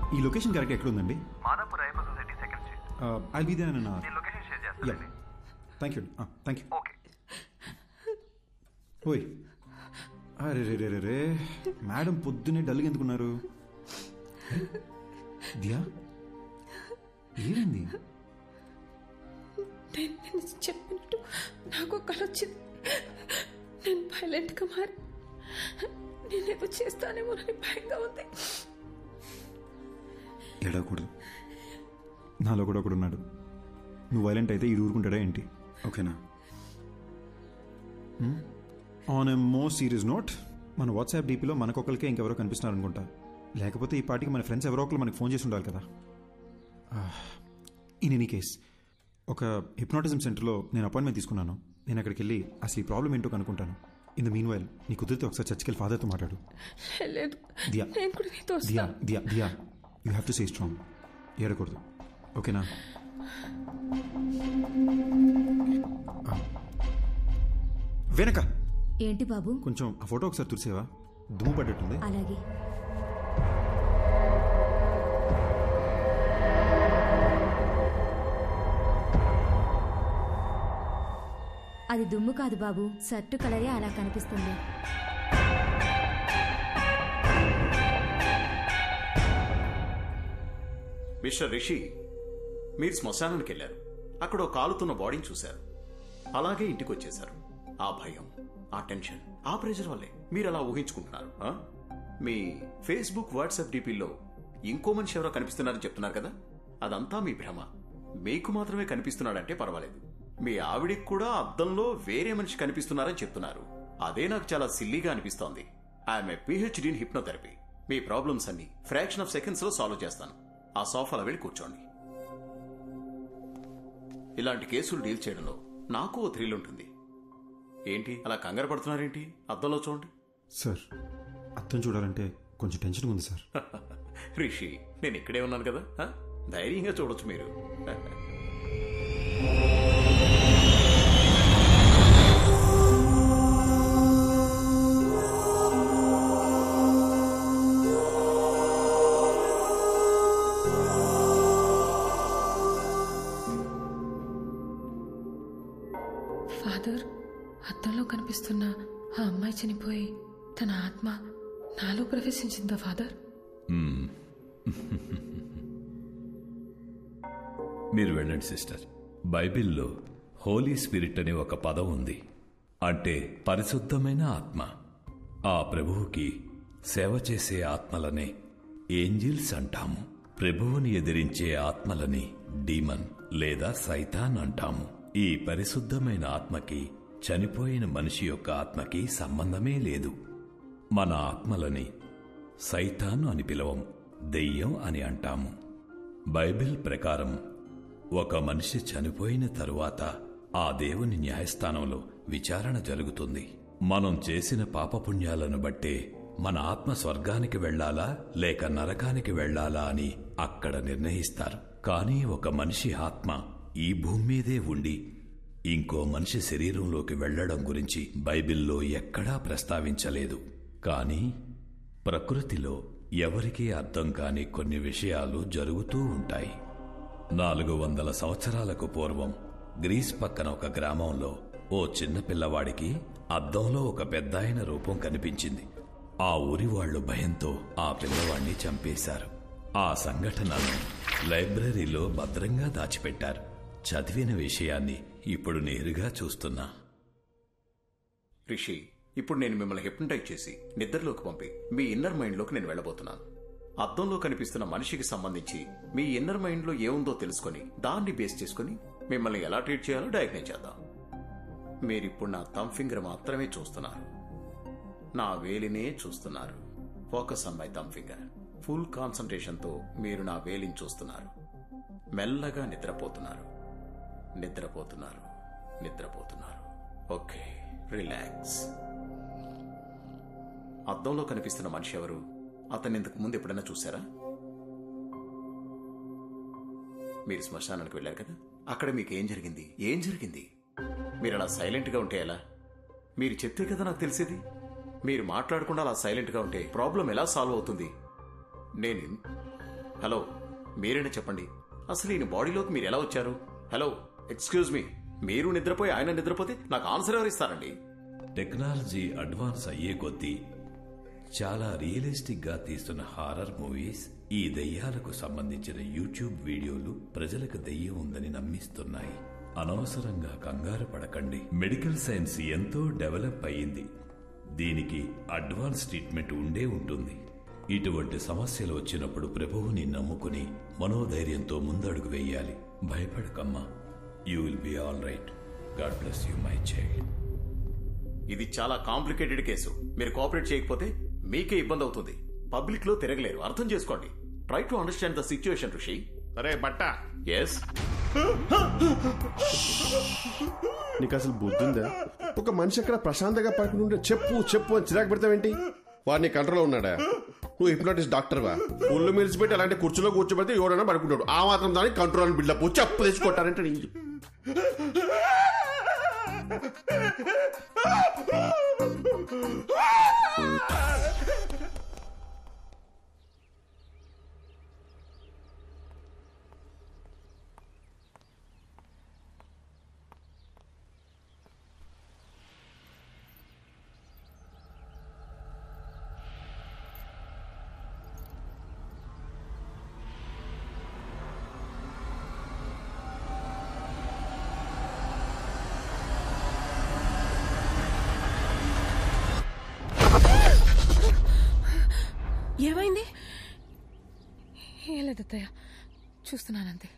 ఈ location correct ఎక్కడ ఉందండి? Madhapur Ayyappa society second street. I'll be there in an hour. నేను లొకేషన్ షేర్ చేస్తాను. Thank you. Thank you. Okay. ఓయ్, అరే రే రే రే, మేడం పొద్దున్నే డల్గా ఎందుకున్నారు? దియా, ఏమైంది? నేను చెప్పినట్టు నాకు కల వచ్చింది. నేను వైలెంట్గా మారి నేనేదో చేస్తానేమోనని భయంగా ఉంది. ఏడవకూడదు, నాలో కూడా ఒకడు ఉన్నాడు. నువ్వు వైలెంట్ అయితే ఈడు ఊరుకుంటాడా ఏంటి? ఓకేనా? On a more serious note, మన వాట్సాప్ డీపీలో మనకొకరికే ఇంకెవరో కనిపిస్తున్నారు అనుకుంటా. లేకపోతే ఈ పార్టీకి మన ఫ్రెండ్స్ ఎవరో ఒకరు మనకు ఫోన్ చేసి ఉండాలి కదా. ఇన్ ఎనీ కేస్, ఒక హిప్నాటిజం సెంటర్లో నేను అపాయింట్మెంట్ తీసుకున్నాను. నేను అక్కడికి వెళ్ళి అసలు ఈ ప్రాబ్లం ఏంటో కనుక్కుంటాను. ఇన్ ద మీన్ వైల్ నీ కుదిరితే ఒకసారి చర్చికి వెళ్ళి ఫాదర్తో మాట్లాడు. Diya Diya Diya Diya, you have to stay strong. ఏడకూడదు, ఓకేనా? వెనక ఏంటి బాబు? కొంచెం ఆ ఫోటో ఒకసారి తుడిసేవా? దుమ్ము పడ్డట్టుంది. అలాగే. అది దుమ్ము కాదు బాబు, షర్టు కలరే అలా కనిపిస్తుంది. మిస్టర్ రిషి, మీరు శ్మశానానికి వెళ్ళారు. అక్కడ ఓ కాలుతున్న బాడీని చూశారు. అలాగే ఇంటికి వచ్చేశారు. ఆ భయం, ఆ టెన్షన్, ఆ ప్రెషర్ వల్లే మీరు అలా ఊహించుకుంటున్నారు. మీ ఫేస్బుక్, వాట్సాప్ డీపీల్లో ఇంకో మనిషి ఎవరో కనిపిస్తున్నారని చెప్తున్నారు కదా, అదంతా మీ భ్రమ. మీకు మాత్రమే కనిపిస్తున్నాడంటే పర్వాలేదు. మీ ఆవిడికి కూడా అద్దంలో వేరే మనిషి కనిపిస్తున్నారని చెప్తున్నారు. అదే నాకు చాలా సిల్లీగా అనిపిస్తోంది. I'm a PhD in hypnotherapy. మీ ప్రాబ్లమ్స్ అన్ని ఫ్రాక్షన్ ఆఫ్ సెకండ్స్ లో సాల్వ్ చేస్తాను. ఆ సోఫాలో వెళ్ళి కూర్చోండి. ఇలాంటి కేసులు డీల్ చేయడంలో నాకు ఓ థ్రిల్ ఉంటుంది. ఏంటి అలా కంగారు పడుతున్నారేంటి? అద్దంలో చూడండి. సార్, అద్దం చూడాలంటే కొంచెం టెన్షన్ ఉంది సార్. రిషి, నేను ఇక్కడే ఉన్నాను కదా, ధైర్యంగా చూడొచ్చు మీరు. ఫాదర్, అద్దంలో కనిపిస్తున్న ఆ అమ్మాయి చనిపోయి తన ఆత్మ నాలో ప్రవేశించిందా ఫాదర్? మీరు వెళ్ళండి సిస్టర్. బైబిల్లో హోలీ స్పిరిట్ అనే ఒక పదం ఉంది. అంటే పరిశుద్ధమైన ఆత్మ. ఆ ప్రభువుకి సేవ చేసే ఆత్మలనే ఏంజిల్స్ అంటాము. ప్రభువుని ఎదిరించే ఆత్మలని డీమన్ లేదా సైతాన్ అంటాము. ఈ పరిశుద్ధమైన ఆత్మకి చనిపోయిన మనిషి యొక్క ఆత్మకి సంబంధమే లేదు. మన ఆత్మలని సైతాను అని పిలవం, దెయ్యం అని అంటాము. బైబిల్ ప్రకారం ఒక మనిషి చనిపోయిన తరువాత ఆ దేవుని న్యాయస్థానంలో విచారణ జరుగుతుంది. మనం చేసిన పాపపుణ్యాలను బట్టే మన ఆత్మ స్వర్గానికి వెళ్లాలా లేక నరకానికి వెళ్లాలా అని అక్కడ నిర్ణయిస్తారు. కానీ ఒక మనిషి ఆత్మ ఈ భూమి మీదే ఉండి ఇంకో మనిషి శరీరంలోకి వెళ్లడం గురించి బైబిల్లో ఎక్కడా ప్రస్తావించలేదు. కానీ ప్రకృతిలో ఎవరికీ అర్థం కాని కొన్ని విషయాలు జరుగుతూ ఉంటాయి. 400 సంవత్సరాలకు పూర్వం గ్రీస్ పక్కన ఒక గ్రామంలో ఓ చిన్న పిల్లవాడికి అద్దంలో ఒక పెద్దాయన రూపం కనిపించింది. ఆ ఊరి వాళ్లు భయంతో ఆ పిల్లవాడిని చంపేశారు. ఆ సంఘటనను లైబ్రరీలో భద్రంగా దాచిపెట్టారు. చదివిన విషయాన్ని ఇప్పుడు నేరుగా చూస్తున్నా. రిషి, ఇప్పుడు నేను మిమ్మల్ని హిప్నటైజ్ చేసి నిద్రలోకి పంపి మీ ఇన్నర్ మైండ్లోకి నేను వెళ్ళబోతున్నాను. అద్దంలో కనిపిస్తున్న మనిషికి సంబంధించి మీ ఇన్నర్ మైండ్లో ఏముందో తెలుసుకుని దాన్ని బేస్ చేసుకుని మిమ్మల్ని ఎలా ట్రీట్ చేయాలో డయాగ్నైజ్ చేద్దాం. మీరిప్పుడు నా థంబ్ ఫింగర్ మాత్రమే చూస్తున్నారు, నా వేలినే చూస్తున్నారు. Focus on my thumb finger. Full కాన్సంట్రేషన్తో మీరు నా వేలిని చూస్తున్నారు. మెల్లగా నిద్రపోతున్నారు, నిద్రపోతున్నారు, నిద్రపోతున్నారు. Okay, relax. అద్దంలో కనిపిస్తున్న మనిషి ఎవరు? అతన్ని ఇంతకు ముందు ఎప్పుడైనా చూసారా? మీరు శ్మశానానికి వెళ్ళారు కదా, అక్కడ మీకు ఏం జరిగింది? ఏం జరిగింది? మీరు అలా సైలెంట్గా ఉంటే ఎలా? మీరు చెప్తే కదా నాకు తెలిసేది. మీరు మాట్లాడకుండా అలా సైలెంట్గా ఉంటే ప్రాబ్లం ఎలా సాల్వ్ అవుతుంది? హలో, మీరేనా చెప్పండి, అసలు ఈయన బాడీలోకి మీరు ఎలా వచ్చారు? హలో, ఎక్స్క్యూజ్ మీ, మీరు నిద్రపోయి ఆయన నిద్రపోతే నాకు ఆన్సర్ ఎవరు ఇస్తారండి? టెక్నాలజీ అడ్వాన్స్ అయ్యే కొద్దీ చాలా రియలిస్టిక్ గా తీస్తున్న హారర్ మూవీస్, ఈ దెయ్యాలకు సంబంధించిన యూట్యూబ్ వీడియోలు ప్రజలకు దెయ్యం ఉందని నమ్మిస్తున్నాయి. అనవసరంగా కంగారు పడకండి. మెడికల్ సైన్స్ ఎంతో డెవలప్ అయ్యింది. దీనికి అడ్వాన్స్ ట్రీట్మెంట్ ఉండే ఉంటుంది. ఇటువంటి సమస్యలు వచ్చినప్పుడు ప్రభువుని నమ్ముకుని మనోధైర్యంతో ముందడుగు వేయాలి. భయపడకమ్మా, you will be all right. God bless you my child. ఇది చాలా కాంప్లికేటెడ్ కేసు. మీరు కోఆపరేట్ చేయకపోతే మీకే ఇబ్బంది అవుతుంది. పబ్లిక్ లో తిరగలేరు, అర్థం చేసుకోండి. Try to understand the situation Rishi. అరే బట్ట, ఎస్, నీకు అసలు బుద్ధుందా? ఒక మనిషి అక్కడ ప్రశాంతంగా పడుకుని ఉంటే చెప్పు చెప్పు అని చిరాకు పెడతావేంటి? వాడిని కంట్రోల్లో ఉన్నాడా? నువ్వు హిప్నాటిస్ట్ డాక్టర్వా? ఒళ్ళు మెలిసిపెట్టి అలాంటి కుర్చీలో కూర్చోబెడితే ఎవడైనా పడుకుంటాడు. ఆ మాత్రం దాన్ని కంట్రోల్ అని బిల్డప్ చెప్పు తెచ్చుకుంటారంటే ఏమైంది? ఏం లేదు అత్తయ్య, చూస్తున్నానంతే.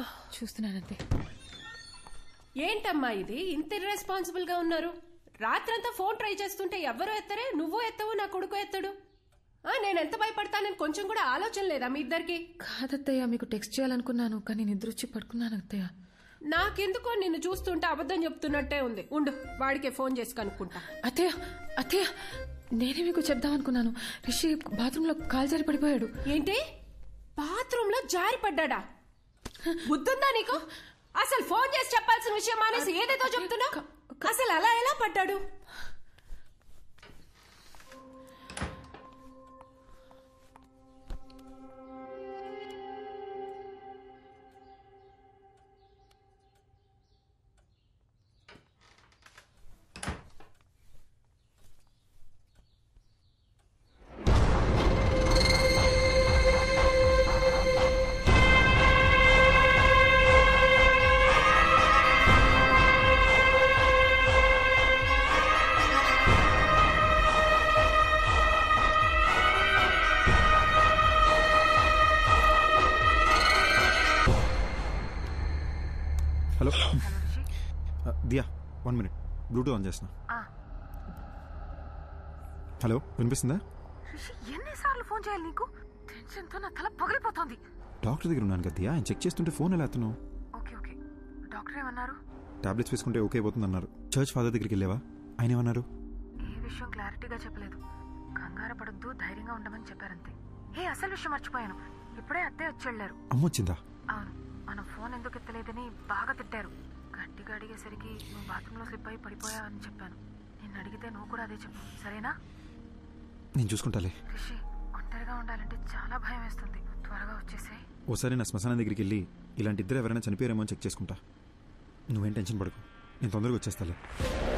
ఏంటమ్మా ఇది ఇంత ఇర్రెస్పాన్సిబుల్ గా ఉన్నారు? రాత్రంతా ఫోన్ ట్రై చేస్తుంటే ఎవ్వరూ ఎత్తరే, నువ్వు ఎత్తవు, నా కొడుకు ఎత్తడు. నేను ఎంత భయపడతానని కొంచెం కూడా ఆలోచన లేదా మీ ఇద్దరికి? కాదత్తయ్య, మీకు టెక్స్ట్ చేయాలనుకున్నాను కానీ నిద్ర వచ్చి పడుకున్నాను అత్తయ్య. నాకెందుకో నిన్ను చూస్తుంటే అబద్ధం చెప్తున్నట్టే ఉంది. ఉండు, వాడికే ఫోన్ చేసి కనుక్కుంటా. అత్తయ్య నేనే మీకు చెప్దామనుకున్నాను. రిషి బాత్రూంలో కాలు జారి పడిపోయాడు. ఏంటి? బాత్రూమ్ లో జారి పడ్డా? బుద్ధుందా నీకు? అసలు ఫోన్ చేసి చెప్పాల్సిన విషయం మానేసి ఏదేదో చెప్తున్నావు. అసలు అలా ఎలా పడ్డాడు? Hello Diya, 1 minute, Bluetooth on చేస్తున్నా. హలో, వినిపిస్తుందా? ఎన్నిసార్లు ఫోన్ చేయాలి నీకు? టెన్షన్తో నా తల పగిలిపోతుంది. డాక్టర్ దగ్గర ఉన్నాను కదా దియా, ఆయన చెక్ చేస్తుంటే ఫోన్ ఎలా ఎత్తున్నావు? ఓకే, డాక్టర్ ఏమన్నారు? టాబ్లెట్స్ వేసుకుంటే ఓకే అయిపోతుంది అన్నారు. చర్చ్ ఫాదర్ దగ్గరికి వెళ్ళావా? ఆయన ఏమన్నారు? ఏ విషయం క్లారిటీగా చెప్పలేదు. కంగారు పడొద్దు, ధైర్యంగా ఉండమని చెప్పారంతే. అసలు విషయం మర్చిపోయాను. ఇప్పుడే అత్తే వచ్చి వెళ్ళారు. అమ్మొచ్చిందా? అవును, మన ఫోన్ ఎందుకు ఎత్తలేదని బాగా తిట్టారు. గట్టిగా అడిగేసరికి నువ్వు బాత్రూంలో స్లిప్ అయి పడిపోయావని చెప్పాను. నిన్ను అడిగితే నువ్వు కూడా అదే చెప్పు, సరేనా? నేను చూసుకుంటాలే. రిషి, ఒంటరిగా ఉండాలంటే చాలా భయం వేస్తుంది. త్వరగా వచ్చేసాయి. ఓసారి నా శ్మశానం దగ్గరికి వెళ్ళి ఇలాంటి ఇద్దరు ఎవరైనా చనిపోయారేమో అని చెక్ చేసుకుంటా. నువ్వేం టెన్షన్ పడకు, నేను తొందరగా వచ్చేస్తాలే.